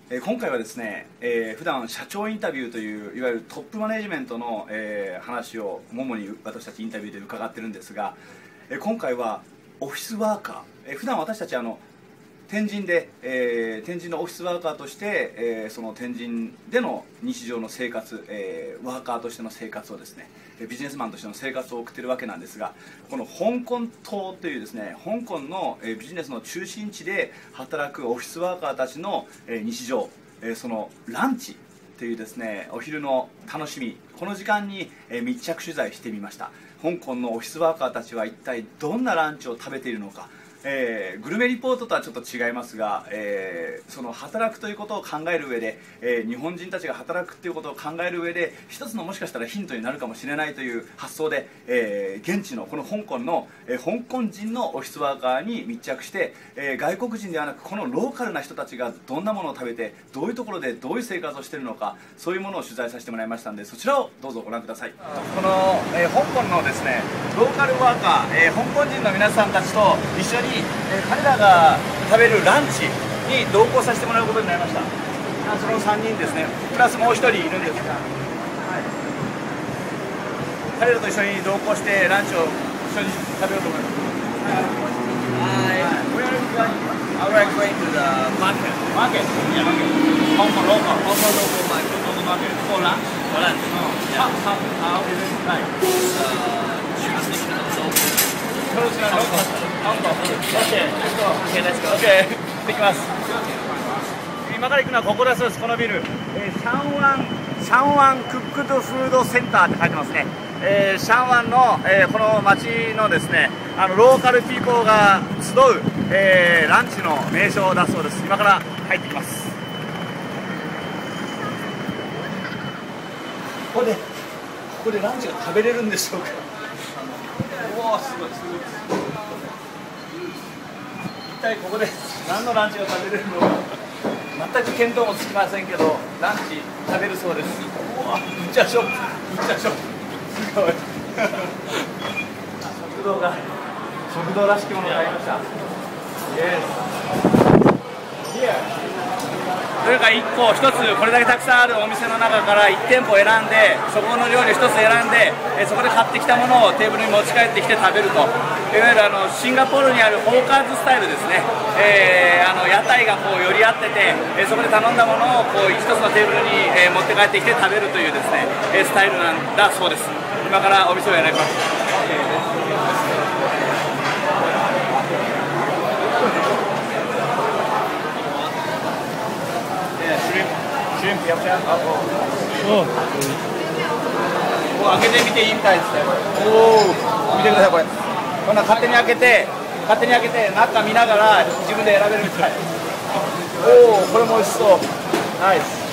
今回はですね、普段社長インタビューといういわゆるトップマネジメントの、話を主に私たちインタビューで伺ってるんですが、今回はオフィスワーカー、普段私たち天神で、天神のオフィスワーカーとして、その天神での日常の生活、ワーカーとしての生活をですね、ビジネスマンとしての生活を送っているわけなんですが、この香港島というですね、香港のビジネスの中心地で働くオフィスワーカーたちの日常、そのランチというですね、お昼の楽しみ、この時間に密着取材してみました。香港のオフィスワーカーたちは一体どんなランチを食べているのか、グルメリポートとはちょっと違いますが、その働くということを考える上で、日本人たちが働くということを考える上で一つのもしかしたらヒントになるかもしれないという発想で、現地のこの香港の、香港人のオフィスワーカーに密着して、外国人ではなくこのローカルな人たちがどんなものを食べてどういうところでどういう生活をしているのか、そういうものを取材させてもらいましたので、そちらをどうぞご覧ください。この、香港のですねローカルワーカー、香港人の皆さんたちと一緒に彼らが食べるランチに同行させてもらうことになりました。その3人ですね、プラスもう1人いるんですが、彼らと一緒に同行してランチを一緒に食べようと思います。Where are you going? We're going to the market. Market? Yeah, market. Hong Kong local. Hong Kong local market. Local market. For lunch? For lunch. Yeah. How is it like? Jurisdiction of local. Hong Kong. Okay, let's go. Okay, let's go. Okay, 行ってきます。今から行くのはここだそうです。このビル、シャンワンクックドフードセンターって書いてますね。シャンワンの、この町のですね、ローカルピーポーが集う、ランチの名称だそうです。今から入ってきます。ここでランチが食べれるんでしょうか。おお、すごいすごい。一体ここで何のランチが食べれるのか全く見当もつきませんけど、ランチ食べるそうです。うわ、むっちゃショップ、むっちゃショップ、すごい食堂らしきものがありました。どれか1個1つ、これだけたくさんあるお店の中から1店舗選んで、そこの料理を1つ選んで、そこで買ってきたものをテーブルに持ち帰ってきて食べると、いわゆるシンガポールにあるホーカーズスタイルですね。屋台がこう寄り合ってて、そこで頼んだものをこう1つのテーブルに、持って帰ってきて食べるというですね、スタイルなんだそうです。今からお店を選びます。開けてみていいみたいですね。おお、見てくださいこれ。こんな勝手に開けて中見ながら自分で選べるみたい。おお、これも美味しそう。ナイス。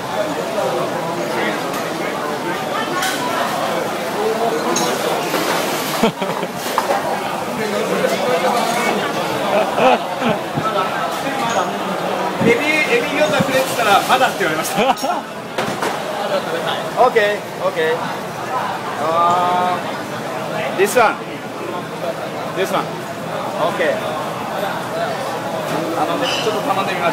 エビ餃子くれって言ったらまだって言われました。Okay, okay. This one. Okay. ちょっと頼んでみました。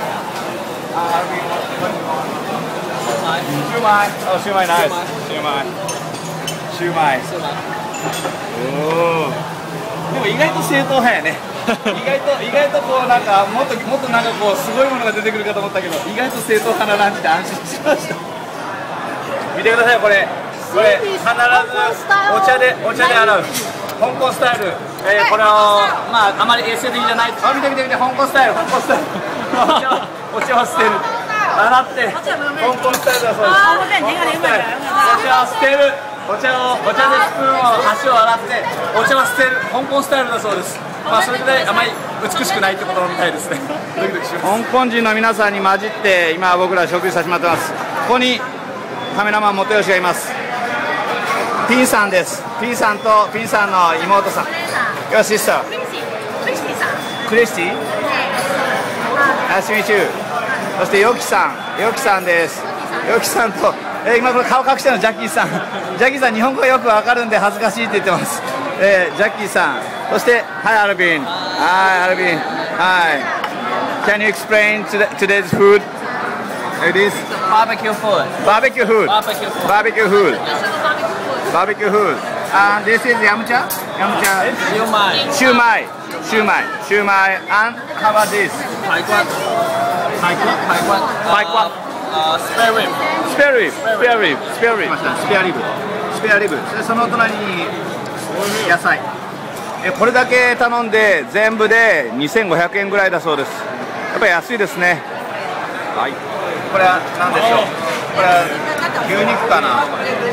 シューマイ。あ、シューマイナイス。シューマイ。おお。でも意外と正統派やね。意外とこうなんかもっとなんかこうすごいものが出てくるかと思ったけど、意外と正統派なランチで安心しました。見てくださいこれ必ずお茶で洗う香港スタイル。これをまああまりエステ的じゃない。見て香港スタイル。お茶を捨てる。洗って香港スタイルだそうです。お茶を捨てる。お茶でスプーンを箸を洗ってお茶を捨てる香港スタイルだそうです。まあそれぐらいあまり美しくないってことみたいですね。香港人の皆さんに混じって今僕ら食事させてもらってます。ここにカメラマン元吉がいます。ピンさんです。ピンさんとピンさんの妹さん。Your sister。クリスティ。Nice to meet you。そしてヨキさんです。ヨキさんと今これ顔隠してるのジャッキーさん。ジャッキーさん日本語がよくわかるんで恥ずかしいって言ってます。ジャッキーさん。そしてはいアルビン。はいアルビン。はい。 Can you explain today's food? It is Barbecue food. barbecue food. Barbecue food. Barbecue food. Barbecue food. And this is yamcha. Yamcha. Siomai. Shumai. Shumai. Shumai. And how about this? 排骨。排骨。 排骨。 spare rib. Spare rib. Spare rib. Spare rib. スペアリブ。スペアリブ。その隣に野菜。これだけ頼んで全部で2500円ぐらいだそうです。やっぱり安いですね。はい。これは何でしょう。これは牛肉かな。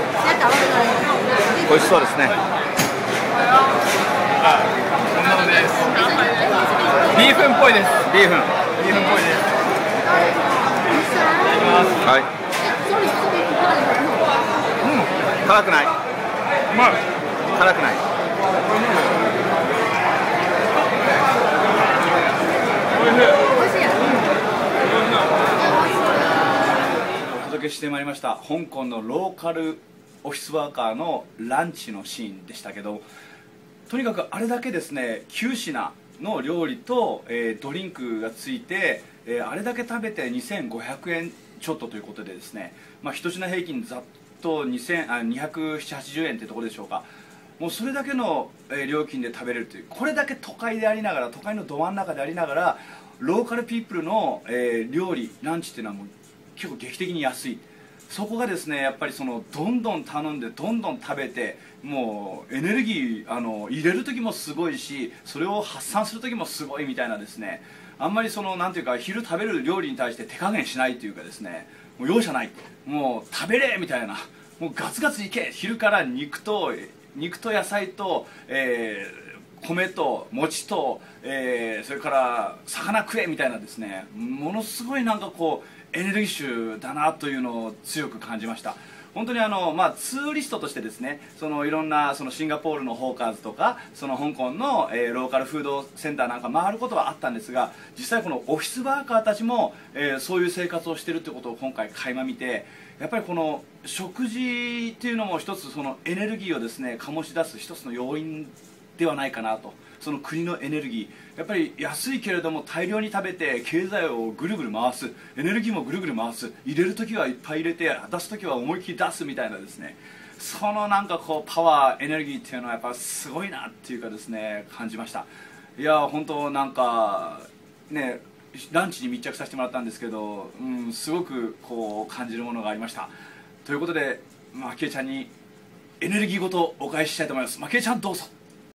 美味しそうですね。 ビーフンっぽいです。 ビーフン。 ビーフンっぽいです。 はい。辛くない。 うまい。 辛くない。お届けしてまいりました香港のローカルオフィスワーカーのランチのシーンでしたけど、とにかくあれだけですね9品の料理と、ドリンクがついて、あれだけ食べて2500円ちょっとということでですね、一品平均ざっと270円というところでしょうか。もうそれだけの料金で食べれるという、これだけ都会でありながら、都会のど真ん中でありながらローカルピープルの料理ランチっていうのはもう結構劇的に安い。そこがですねやっぱりそのどんどん頼んでどんどん食べて、もうエネルギー入れる時もすごいし、それを発散する時もすごいみたいなですね、あんまりそのなんていうか昼食べる料理に対して手加減しないというかですね、もう容赦ない、もう食べれみたいな、もうガツガツいけ、昼から肉と野菜と、米と餅と、それから魚食えみたいなですね、ものすごいなんかこうエネルギッシュだなというのを強く感じました。本当にツーリストとしてですね、そのいろんなそのシンガポールのホーカーズとかその香港の、ローカルフードセンターなんか回ることはあったんですが、実際このオフィスワーカーたちも、そういう生活をしているということを今回垣間見て、やっぱりこの食事っていうのも一つそのエネルギーをですね醸し出す一つの要因ではないかなと。その国のエネルギー、やっぱり安いけれども大量に食べて経済をぐるぐる回す、エネルギーもぐるぐる回す、入れる時はいっぱい入れて出す時は思いっきり出すみたいなですね、そのなんかこうパワーエネルギーっていうのはやっぱすごいなっていうかですね感じました。いや本当なんかねランチに密着させてもらったんですけど、すごくこう感じるものがありました。ということで、まきえちゃんにエネルギーごとお返ししたいと思います。まきえちゃんどうぞ。